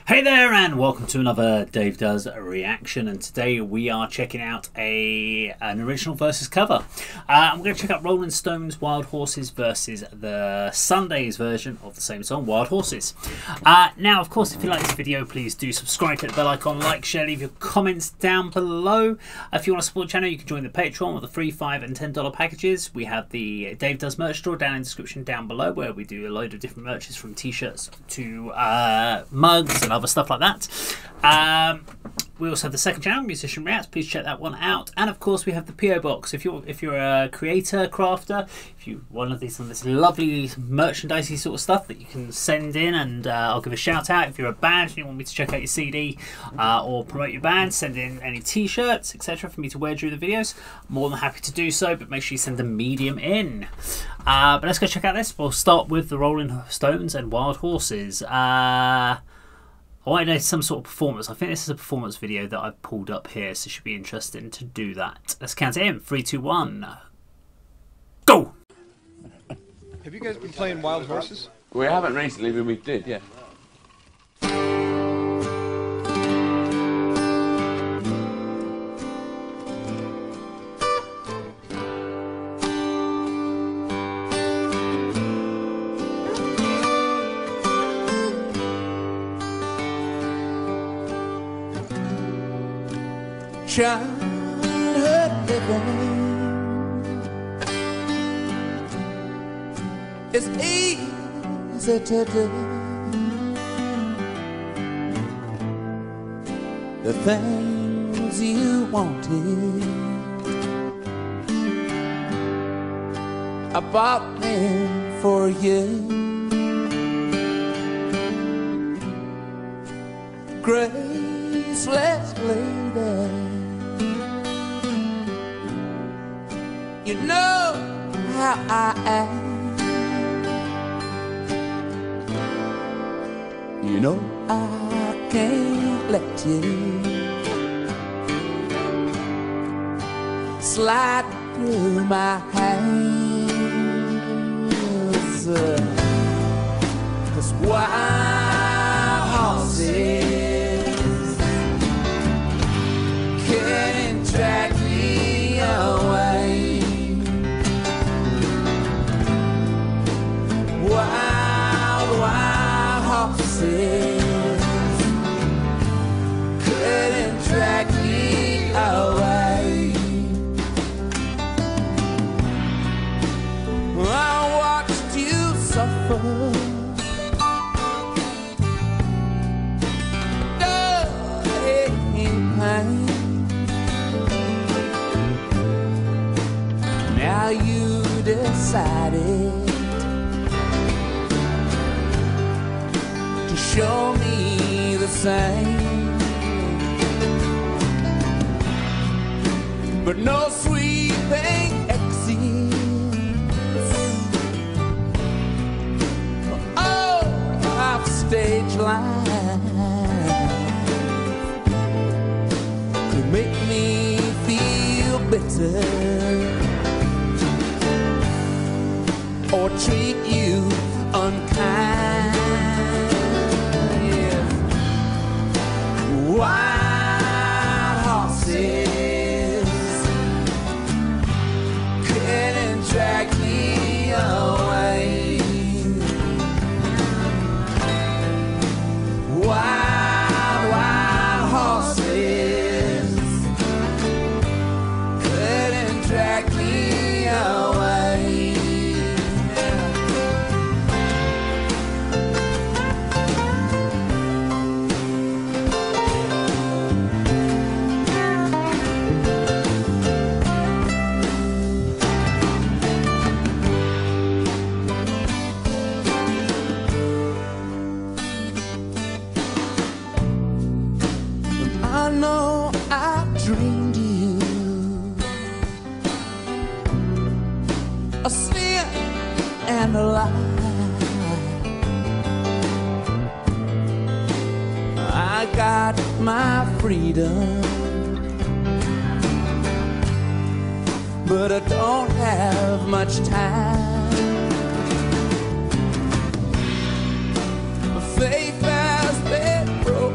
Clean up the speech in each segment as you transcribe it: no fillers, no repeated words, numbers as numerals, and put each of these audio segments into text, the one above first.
Hey there and welcome to another Dave Does reaction, and today we are checking out an original versus cover. I'm going to check out Rolling Stone's Wild Horses versus the Sundays version of the same song, Wild Horses. Now of course, if you like this video, please do subscribe, hit the bell icon, like, share, leave your comments down below. If you want to support the channel, you can join the Patreon with the free $5 and $10 packages. We have the Dave Does merch store down in the description down below, where we do a load of different merches from t-shirts to mugs and other stuff like that. We also have the second channel, Musician Reacts. Please check that one out. And of course, we have the PO box. If you're a creator, crafter, if you want this lovely merchandisey sort of stuff that you can send in, and I'll give a shout out. If you're a band and you want me to check out your CD or promote your band, send in any t-shirts, etc., for me to wear during the videos. I'm more than happy to do so, but make sure you send a medium in. But let's go check out this. We'll start with the Rolling Stones and Wild Horses. Oh, I know some sort of performance. I think this is a performance video that I've pulled up here, so it should be interesting to do that. Let's count it in. 3, 2, 1. Go! Have you guys been playing Wild Horses? We haven't recently, but we did, yeah. Childhood living is easy to do. The things you wanted, I bought them for you. Graceless lady, you know how I am. You know I can't let you slide through my hands. 'Cause wild horses can't drag me away. Wild horses couldn't drag me away. I watched you suffer, in pain. Now you decided to show me the same, but no sweet thing exists. Oh, off stage line to make me feel bitter or treat you unkind. Wild horses couldn't drag me away. Wild horses couldn't drag me away. I know I dreamed you a sin and a lie. I got my freedom, but I don't have much time. Faith has been broken.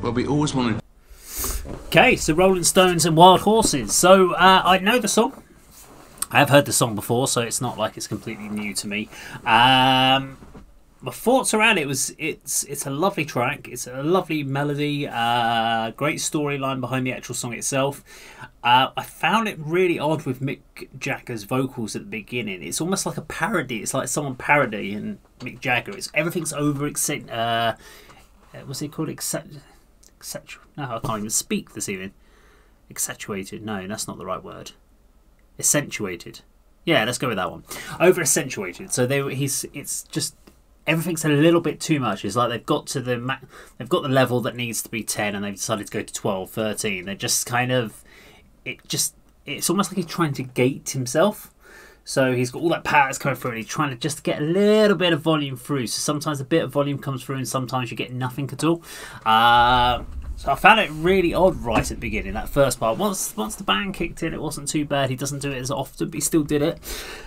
Well, we always wanted. Okay, so Rolling Stones and Wild Horses. So I know the song. I have heard the song before, so it's not like it's completely new to me. My thoughts around it was it's a lovely track. It's a lovely melody. Great storyline behind the actual song itself. I found it really odd with Mick Jagger's vocals at the beginning. It's almost like a parody. It's like someone parodying Mick Jagger. Everything's over. What's it called? No, I can't even speak this evening. Accentuated. No, that's not the right word. Accentuated. Yeah, let's go with that one. Over accentuated. So it's just everything's a little bit too much. It's like they've got the level that needs to be 10 and they've decided to go to 12, 13. They're just kind of it's almost like he's trying to gate himself. So he's got all that power that's coming through and he's trying to just get a little bit of volume through. So sometimes a bit of volume comes through and sometimes you get nothing at all. So I found it really odd right at the beginning, that first part. Once the band kicked in, it wasn't too bad. He doesn't do it as often, but he still did it.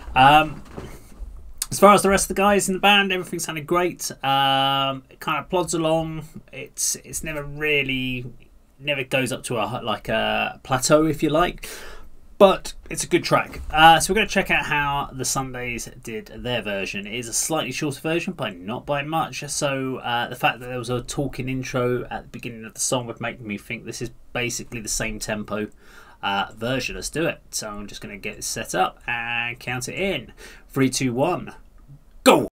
As far as the rest of the guys in the band, everything sounded great. It kind of plods along. It's never goes up to a plateau, if you like. But it's a good track. So we're going to check out how the Sundays did their version. It is a slightly shorter version, but not by much. So the fact that there was a talking intro at the beginning of the song would make me think this is basically the same tempo version. Let's do it. So I'm just going to get it set up and count it in. 3, 2, 1, go!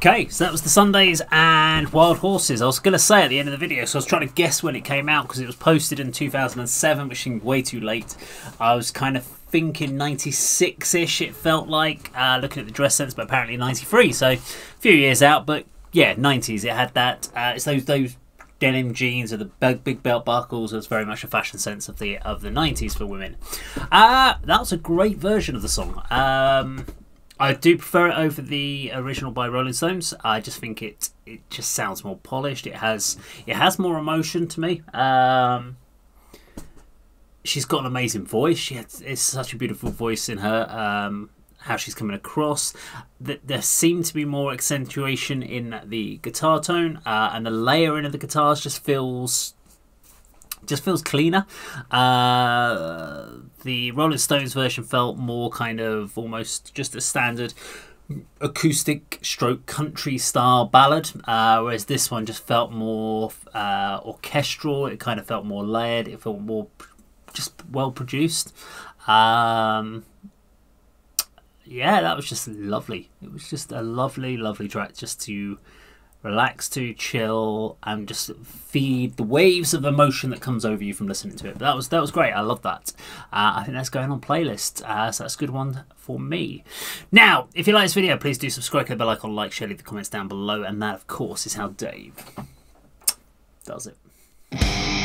Okay, so that was the Sundays and Wild Horses. I was going to say at the end of the video, so I was trying to guess when it came out because it was posted in 2007, which seemed way too late. I was kind of thinking 96-ish, it felt like, looking at the dress sense, but apparently 93, so a few years out, but yeah, 90s. It had that, it's those denim jeans with the big belt buckles. It was very much a fashion sense of the 90s for women. That was a great version of the song. I do prefer it over the original by Rolling Stones. I just think it just sounds more polished. It has more emotion to me. She's got an amazing voice. It's such a beautiful voice in her. How she's coming across. There seemed to be more accentuation in the guitar tone, and the layering of the guitars just feels cleaner. The Rolling Stones version felt more kind of almost just a standard acoustic stroke country style ballad, whereas this one just felt more orchestral. It kind of felt more layered. It felt more just well produced. Yeah, that was just lovely. It was just a lovely track just to relax to, chill, and just feed the waves of emotion that comes over you from listening to it. But that was great. I love that. I think that's going on playlist. So that's a good one for me. Now, if you like this video, please do subscribe, click the bell icon, like, share, leave the comments down below, and that, of course, is how Dave does it.